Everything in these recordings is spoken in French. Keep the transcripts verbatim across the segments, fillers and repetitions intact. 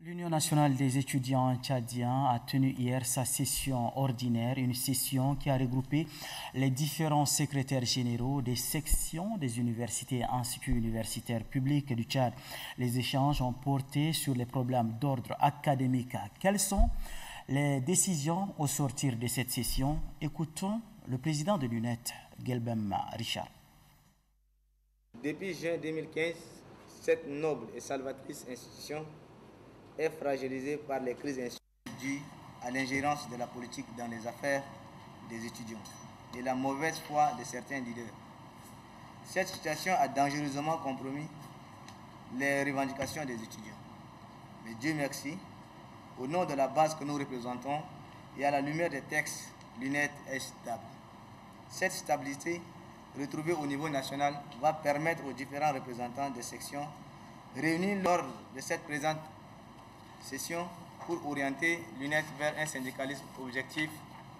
L'Union nationale des étudiants tchadiens a tenu hier sa session ordinaire, une session qui a regroupé les différents secrétaires généraux des sections des universités et instituts universitaires publics du Tchad. Les échanges ont porté sur les problèmes d'ordre académique. Quelles sont les décisions au sortir de cette session? Écoutons le président de l'U N E T, Gelbem Richard. Depuis juin deux mille quinze, cette noble et salvatrice institution est fragilisée par les crises dues à l'ingérence de la politique dans les affaires des étudiants et la mauvaise foi de certains leaders. Cette situation a dangereusement compromis les revendications des étudiants. Mais Dieu merci, au nom de la base que nous représentons et à la lumière des textes, l'U N E T est stable. Cette stabilité retrouvée au niveau national va permettre aux différents représentants des sections réunis lors de cette présente session pour orienter l'U N E T vers un syndicalisme objectif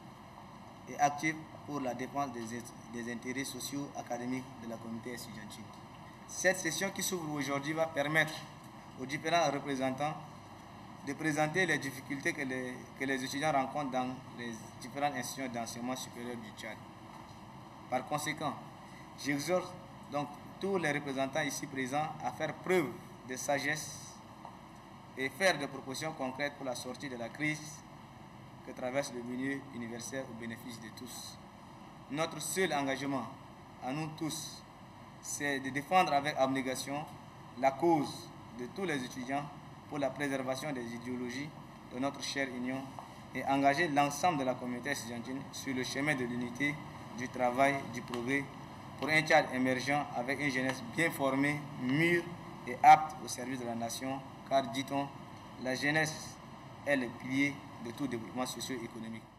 et actif pour la défense des, des intérêts sociaux académiques de la communauté estudiantine. Cette session qui s'ouvre aujourd'hui va permettre aux différents représentants de présenter les difficultés que les, que les étudiants rencontrent dans les différentes institutions d'enseignement supérieur du Tchad. Par conséquent, j'exhorte donc tous les représentants ici présents à faire preuve de sagesse et faire des propositions concrètes pour la sortie de la crise que traverse le milieu universitaire au bénéfice de tous. Notre seul engagement, à nous tous, c'est de défendre avec abnégation la cause de tous les étudiants pour la préservation des idéologies de notre chère Union et engager l'ensemble de la communauté estudiantine sur le chemin de l'unité, du travail, du progrès, pour un Tchad émergent avec une jeunesse bien formée, mûre et apte au service de la nation, car, dit-on, la jeunesse est le pilier de tout développement socio-économique.